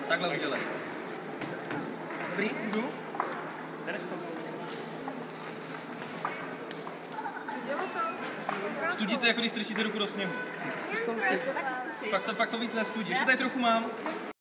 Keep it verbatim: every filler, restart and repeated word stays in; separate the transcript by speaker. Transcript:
Speaker 1: Takhle udělej. Dobrý, můžu? Studí to, jako když strčíte ruku do sněhu. Fakt to, fakt to víc nestudí. Ještě tady trochu mám.